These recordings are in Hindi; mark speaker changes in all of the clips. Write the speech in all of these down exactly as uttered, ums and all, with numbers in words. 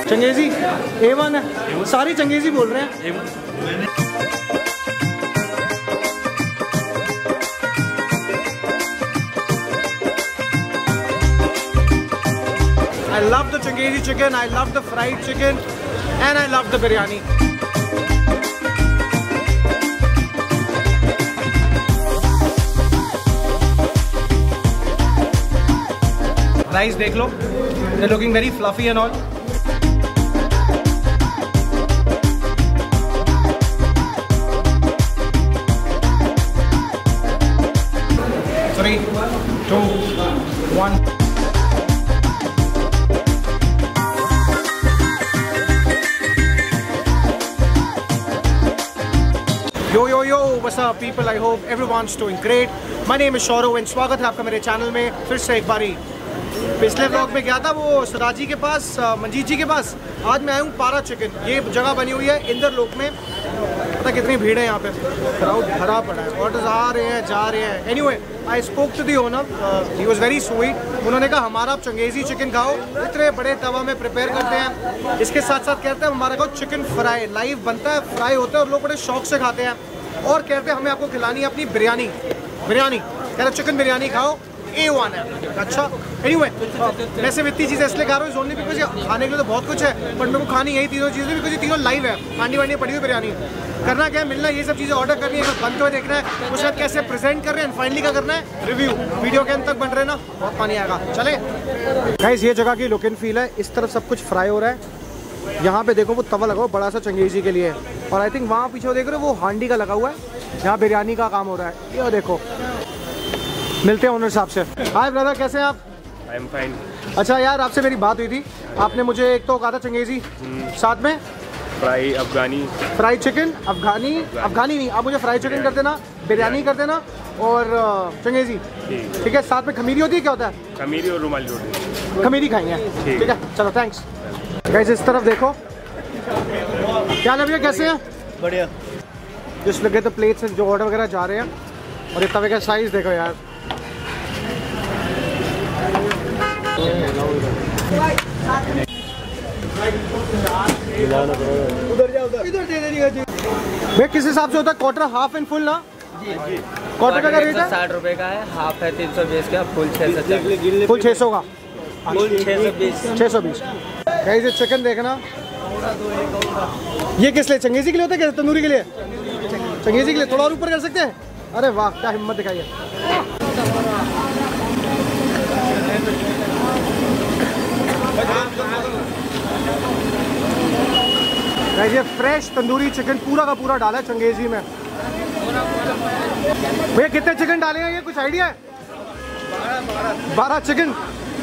Speaker 1: चंगेजी ए वन है, सारी चंगेजी बोल रहे हैं। I love the Changezi chicken, I love the fried chicken, and I love the biryani. Rice देख लो, they're looking very fluffy and all. Three, two, one. Yo yo yo, what's up people? I hope everyone's doing great. My name is Shaurav and स्वागत है आपका मेरे चैनल में फिर से एक बारी। पिछले व्लॉग में गया था वो सदाजी के पास, मंजीत जी के पास। आज मैं आया हूँ पारा चिकन। ये जगह बनी हुई है इंदर लोक में। पता कितनी भीड़ है यहाँ पे, क्राउड भरा पड़ा है, ऑर्डर्स आ रहे हैं जा रहे हैं। Anyway I spoke to the owner, he was very sweet. उन्होंने कहा हमारा आप चंगेजी चिकन खाओ, इतने बड़े तवा में प्रिपेयर करते हैं। इसके साथ साथ कहते हैं हमारा खाओ चिकन फ्राई, लाइव बनता है, फ्राई होता है और लोग बड़े शौक से खाते हैं। और कहते हैं हमें आपको खिलानी है अपनी बिरयानी। बिरयानी कह रहे चिकन बिरयानी खाओ, ए वन है। अच्छा एनीवे मैं सिर्फ इतनी चीज़ें इसलिए खा रहा हूँ ओनली बिकॉज खाने के लिए तो बहुत कुछ है, बट मेरे को खानी यही तीनों चीज़ें बिकॉज ये तीनों लाइव है। हांडी वांडी पड़ी हुई बिरयानी। करना क्या है, मिलना ये सब चीज़ें ऑर्डर करनी है, बनते हुए देखना है, उसके बाद कैसे प्रेजेंट कर रहे हैं, फाइनली क्या करना है रिव्यू। वीडियो के अंत तक बन रहे ना, बहुत पानी आएगा। चले गाइस, ये जगह की लुक एंड फील है। इस तरफ सब कुछ फ्राई हो रहा है। यहाँ पे देखो वो तवा लगा हुआ बड़ा सा चंगेजी के लिए, और आई थिंक वहाँ पीछे देख रहे हो वो हांडी का लगा हुआ है, यहाँ बिरयानी का काम हो रहा है। ये देखो, मिलते हैं ओनर साहब से। हाय ब्रदर, कैसे हैं आप?
Speaker 2: I am fine.
Speaker 1: अच्छा यार, आपसे मेरी बात हुई थी, आपने मुझे एक तो कहा था चंगेजी, साथ में
Speaker 2: fry Afghani,
Speaker 1: fry chicken Afghani. Afghani नहीं, आप मुझे फ्राई चिकन कर देना, बिरयानी कर देना और चंगेजी। ठीक है, साथ में खमीरी होती है, क्या होता है?
Speaker 2: खमीरी और रुमाली रोटी।
Speaker 1: खमीरी खाएंगे, ठीक है चलो थैंक्स। गाइस इस तरफ देखो, क्या लग रहा है, कैसे हैं? बढ़िया। जिस लगे तो प्लेट्स जो ऑर्डर वगैरह जा रहे हैं, और ये तवे का साइज देखो यार। उधर जा, उधर इधर दे देगा जी। भैया किस हिसाब से होता है क्वार्टर, हाफ एंड फुल ना?
Speaker 3: जी जी।
Speaker 1: क्वार्टर का रेट है
Speaker 3: साठ रुपए का है, हाफ है तीन सौ बीस का, फुल छः सौ
Speaker 1: फुल छः सौ का,
Speaker 3: फुल छः सौ बीस
Speaker 1: छः सौ बीस। गाइस ये चिकन देखना, ये किस लिए, चंगेजी के लिए होता है, तंदूरी के लिए? चंगेजी के लिए। थोड़ा और ऊपर कर सकते हैं? अरे वाह, क्या हिम्मत दिखाई है। ये फ्रेश तंदूरी चिकन पूरा का पूरा डाला है चंगेजी में। भैया कितने चिकन डाले हैं, ये कुछ आइडिया है? बारह चिकन।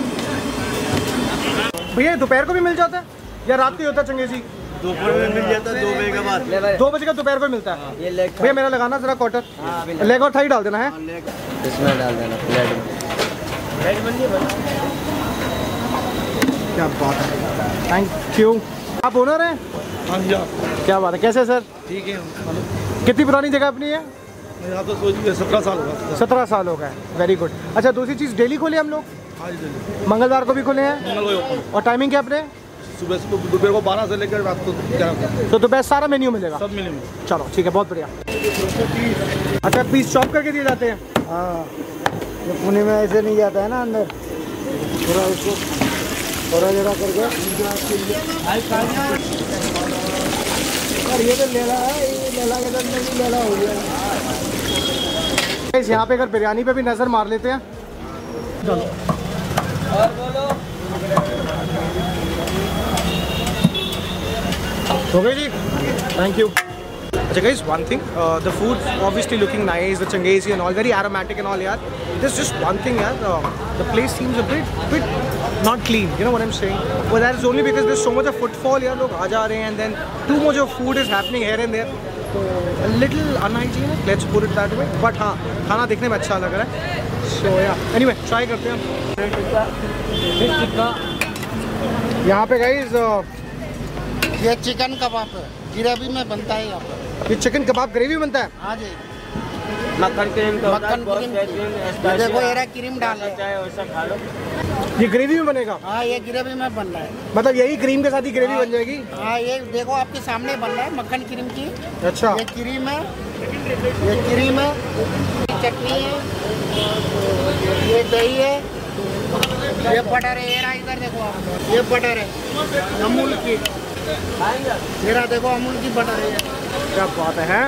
Speaker 1: भैया दोपहर को भी मिल जाता है या रात को होता है चंगेजी?
Speaker 4: दोपहर में मिल जाता है, दो बजे के बाद।
Speaker 1: दो बजे का दोपहर को मिलता है। भैया मेरा लगाना जरा क्वार्टर, लेग और थाई डाल देना है,
Speaker 3: इसमें डाल देना प्लेट में।
Speaker 1: क्या बात है, थैंक यू। आप ओनर हैं?
Speaker 4: हाँ जी।
Speaker 1: क्या बात है, कैसे सर?
Speaker 4: ठीक है।
Speaker 1: कितनी पुरानी जगह अपनी है?
Speaker 4: यहाँ तो सोचिए सत्रह साल होगा।
Speaker 1: सत्रह साल हो गए, वेरी गुड। अच्छा दूसरी चीज़, डेली खोले हम लोग?
Speaker 4: हाँ जी,
Speaker 1: मंगलवार को भी खोले हैं।
Speaker 4: मंगलवार।
Speaker 1: और टाइमिंग क्या अपने?
Speaker 4: सुबह से दोपहर को बारह से लेकर रात को ग्यारह तक।
Speaker 1: तो दोपहर सारा मेन्यू मिलेगा?
Speaker 4: सब मिलेंगे।
Speaker 1: चलो ठीक है, बहुत बढ़िया। अच्छा पीस चॉप करके दिए जाते हैं?
Speaker 5: हाँ, ये पुणे में ऐसे नहीं जाता है ना अंदर, थोड़ा उसको थोड़ा जरा करके। ये तो लेला है, ये लेला के अंदर भी लेला हो गया।
Speaker 1: यहाँ पे अगर बिरयानी पे भी नज़र मार लेते हैं।
Speaker 3: और बोलो।
Speaker 1: हो गई जी, थैंक यू। अच्छा guys, one thing, uh, the food obviously looking nice, the changezi and all, very aromatic and all yaar. There's just one thing yaar, uh, the place seems a bit, bit not clean, you know what I'm saying? Well that is only because there's so much of footfall yaar, log aa ja rahe hain and then too much of food is happening here and there. So a little unhygienic, let's put it that way. But हाँ, खाना देखने में अच्छा लग रहा है. So yeah, anyway, try करते हैं हम. यहाँ पे guys, uh,
Speaker 5: ये चिकन कबाब है, ग्रेवी में बनता है यहाँ पर।
Speaker 1: ये चिकन कबाब ग्रेवी बनता है?
Speaker 5: हाँ जी।
Speaker 3: मक्खन क्रीम तो
Speaker 5: मक्खन क्रीम, देखो एरा क्रीम डाल है।
Speaker 3: चाहे वैसा खा लो।
Speaker 1: ये ग्रेवी में बनेगा?
Speaker 6: हाँ ये ग्रेवी में बन रहा है।
Speaker 1: मतलब यही क्रीम के साथ ही ग्रेवी बन जाएगी?
Speaker 6: हाँ ये देखो आपके सामने बन रहा है मक्खन क्रीम की।
Speaker 1: अच्छा।
Speaker 6: ये क्रीम है, ये क्रीम है, चटनी है, ये दही है, ये बटर है। ये रहा इधर देखो आप, ये बटर है अमूल की। मेरा देखो अमूल की बटर है।
Speaker 1: क्या बात है।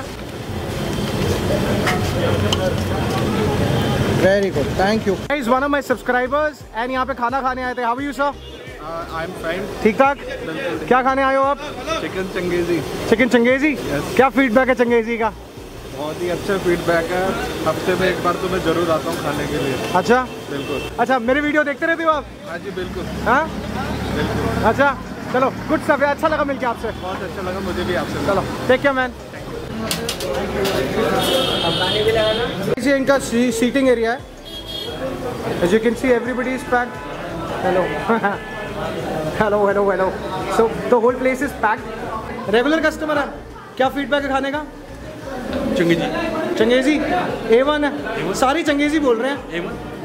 Speaker 1: Very good, thank you. Is one of my subscribers and यहाँ पे खाना खाने आए थे। How are you sir?
Speaker 4: I am fine.
Speaker 1: ठीक ठाक। क्या खाने आए हो आप?
Speaker 4: Chicken changezi.
Speaker 1: Chicken changezi? yes. क्या फीडबैक है चंगेजी का?
Speaker 4: बहुत ही अच्छा फीडबैक है। हफ्ते में एक बार तो मैं जरूर आता हूँ खाने के लिए।
Speaker 1: अच्छा
Speaker 4: बिल्कुल।
Speaker 1: अच्छा, मेरे वीडियो देखते रहते हो आप?
Speaker 4: हाँ जी बिल्कुल।
Speaker 1: हाँ
Speaker 4: बिल्कुल।
Speaker 1: अच्छा चलो, गुड स्टफ है। अच्छा लगा मिलके आपसे।
Speaker 4: बहुत अच्छा लगा मुझे भी आपसे।
Speaker 1: चलो टेक केयर मैन। ये इनका सीटिंग एरिया है। As you can see, everybody is packed. Hello. hello, hello, hello. So the whole place is packed. Regular customer है। क्या फीडबैक है खाने का?
Speaker 4: चंगेजी।
Speaker 1: चंगेजी ए वन है। सारी चंगेजी बोल रहे हैं।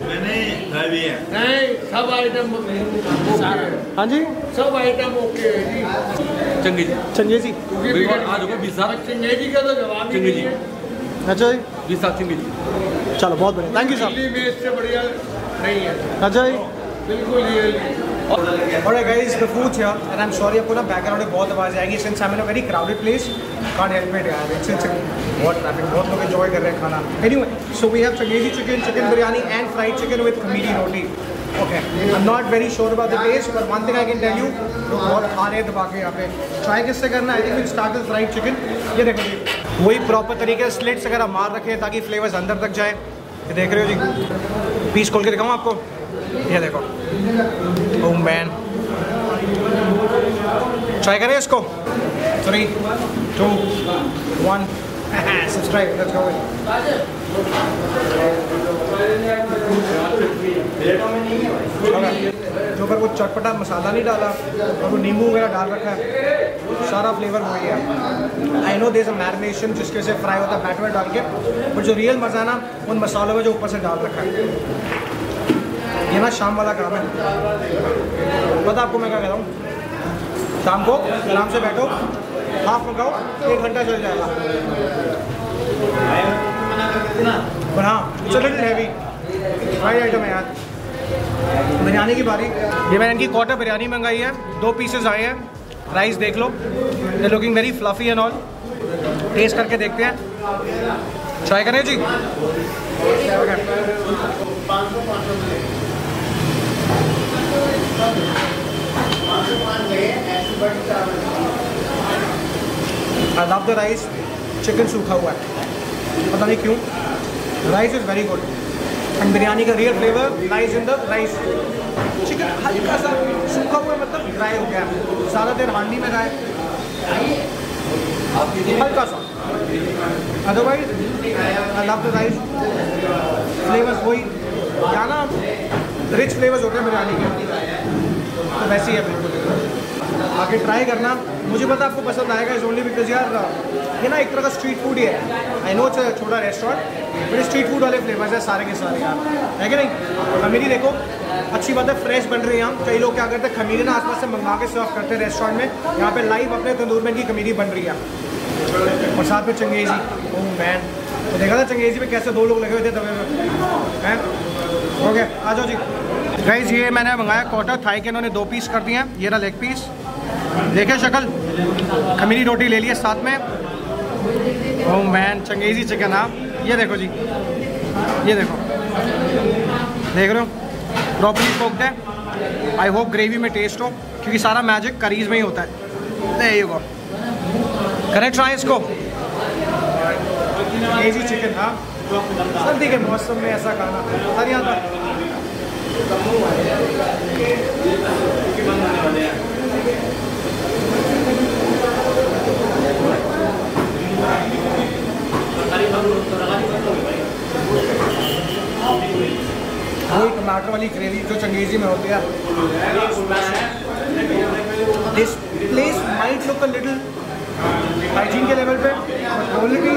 Speaker 6: नहीं सब आइटम
Speaker 1: हाँ जी
Speaker 6: सब आइटम ओके है जी।
Speaker 3: चंगेजी
Speaker 1: चंगेजी।
Speaker 3: आज होगा बीस साल
Speaker 6: चंगेजी का तो जवाब ही नहीं है।
Speaker 1: अच्छा जी,
Speaker 3: बीस साल चंगेजी।
Speaker 1: चलो बहुत बढ़िया, थैंक यू सर।
Speaker 6: दिल्ली में इससे बढ़िया नहीं है।
Speaker 1: अच्छा जी,
Speaker 6: बिल्कुल ये
Speaker 1: Alright guys, the food's here and I'm sorry आपको ना बैकग्राउंड में बहुत आवाज़ आएगी since I'm in a very crowded place. Can't help it यार, it's it's बहुत ट्रैफिक, बहुत लोग enjoy कर रहे हैं खाना. Anyway, so we have Changezi chicken, chicken biryani and fried chicken with khamiri roti. Okay, I'm not very sure about the taste, but one thing I can tell you, लोग बहुत खा रहे हैं दबा के यहाँ पे. Try किससे करना? I think we'll start with fried chicken. ये देखो जी, वही प्रॉपर तरीके से स्लिट्स वगैरह मार रखे हैं ताकि फ्लेवर्स अंदर तक जाए. ये देख रहे हो जी, पीस खोल के दिखाऊँ आपको. ये देखो, oh man. ट्राई करें इसको. Three two one subscribe. Let's go. जो ऊपर वो चटपटा मसाला नहीं डाला और वो नींबू वगैरह डाल रखा है, सारा फ्लेवर वही है. I know there is a marination जिसके से फ्राई होता है बैटर डाल के, बट जो रियल मज़ा है ना उन मसालों में जो ऊपर से डाल रखा है. ये ना शाम वाला काम है. पता आपको मैं क्या कह रहा हूँ, शाम को आराम से बैठो, हाफ मंगाओ, एक घंटा चल जाएगा. पर हाँ, it's a little heavy. Fried item है यार. बिरयानी की बारी. ये मैंने इनकी क्वार्टर बिरयानी मंगाई है. दो पीसेस आए हैं. राइस देख लो, they looking very fluffy and all. Taste करके देखते हैं. ट्राई करें जी. I love the rice. Chicken सूखा हुआ है, पता नहीं क्यों. Rice is very good and biryani का real flavour lies in the rice. Chicken हल्का सा सूखा हुआ मतलब ड्राई हो गया, ज़्यादा देर हांडी में रहा है, हल्का सा. Otherwise I love the rice. Flavours वही क्या ना, रिच फ्लेवर्स होते हैं बिरयानी के, तो वैसे ही है बिल्कुल. आके ट्राई करना. मुझे पता आपको पसंद आएगा, इज ओनली बिकॉज यार ये ना एक तरह का स्ट्रीट फूड ही है. आई नो इट्स छोटा रेस्टोरेंट, बट स्ट्रीट फूड वाले फ्लेवर्स है सारे के सारे यार, है कि नहीं. खमीरी देखो, अच्छी बात है, फ्रेश बन रही है. यहाँ कई लोग क्या करते हैं, खमीरी ना आसपास से मंगा के सर्व करते हैं रेस्टोरेंट में. यहाँ पे लाइव अपने तंदूर में इनकी खमीरी बन रही है और साथ में चंगेजी. ओह मैन, तो देखा था चंगेजी में कैसे दो लोग लगे हुए थे तवे में, हैं. ओके आ जाओ जी. गाइस ये मैंने मंगाया क्वार्टर थाई के, इन्होंने दो पीस कर दिए हैं. ये रहा लेग पीस, देखे शक्ल. खमीरी रोटी ले लिए साथ में. Oh man, changezi chicken. हाँ ये देखो जी, ये देखो, देख रहे हो, प्रॉपर्ली कुक्ड है. आई होप ग्रेवी में टेस्ट हो, क्योंकि सारा मैजिक करीज में ही होता है. there you go. करें ट्राई इसको. चंगेजी चिकन. हाँ सर्दी के मौसम में ऐसा खाना पता नहीं आता. वही टमाटर वाली ग्रेवी जो चंगेजी में होती है. This place might look a little hygiene के लेवल पे, क्वालिटी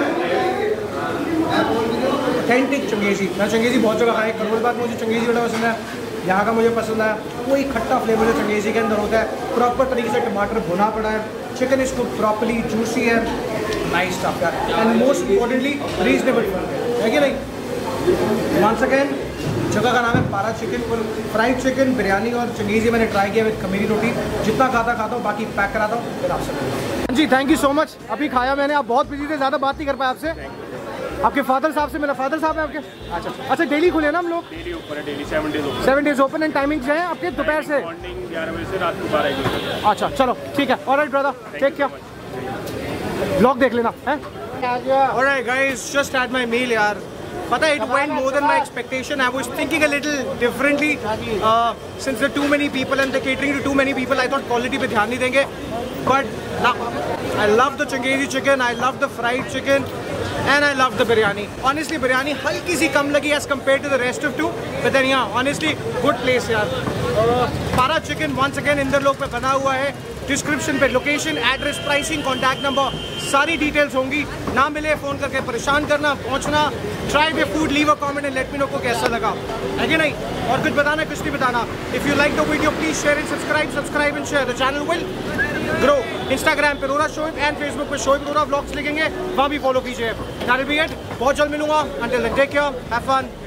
Speaker 1: ऑथेंटिक चंगेजी. मैं चंगेजी बहुत जगह खाई. करोल बाग में मुझे चंगेजी बड़ा पसंद है, यहाँ का मुझे पसंद आया। कोई खट्टा फ्लेवर है चंगेज़ी के अंदर होता है, प्रॉपर तरीके से टमाटर भुना पड़ा है, चिकन इसको प्रॉपरली जूसी है, नाइस स्टफ यार, एंड मोस्ट इम्पोर्टेंटली रीजनेबल है कि नहीं। वंस अगेन जगह का नाम है पारा चिकन, फ्राइड चिकन, बिरयानी और चंगेज़ी मैंने ट्राई किया विद खमीरी रोटी। जितना खाता खाता हूँ, बाकी पैक कराता हूँ फिर आपसे। जी थैंक यू सो मच। अभी खाया मैंने, आप बहुत बिजी थे, ज़्यादा बात नहीं कर पाया आपसे। आपके फादर साहब से मिला, फादर साहब है आपके? अच्छा अच्छा, डेली खुले ना हम लोग?
Speaker 2: डेली ओपन है, daily seven days open.
Speaker 1: Seven days open and timings हैं आपके दोपहर से?
Speaker 2: मॉर्निंग ग्यारह बजे से रात को बारह बजे।
Speaker 1: अच्छा चलो ठीक है, alright brother, take care, blog देख लेना है। Alright guys, just had my meal यार। पता है, it went more than my expectation. I was thinking a little differently. Uh, since there are too many people and they're catering to too many people, I thought quality पे ध्यान नहीं देंगे. But I love the Changezi chicken, I love the fried chicken, and I love the biryani. Honestly, biryani हल्की सी कम लगी as compared to the rest of two. But then yeah, honestly, good place यार. Uh, पारा चिकन once again इंदर लोग पे बना हुआ है। डिस्क्रिप्शन पे location, address, pricing, contact number, सारी डिटेल्स होंगी। ना मिले फ़ोन करके परेशान करना, पहुंचना, try the food, leave a comment and let me know को कैसा लगा, है कि नहीं। और कुछ बताना, कुछ नहीं बताना। If you like the video please share and subscribe subscribe and share, the channel will grow. Instagram पे रोरा शोएब एंड फेसबुक पे शोएब रोरा व्लॉग्स लिखेंगे, वहाँ भी फॉलो कीजिए। That will be it. बहुत जल्द मिलूंगा। Until then take care, have fun.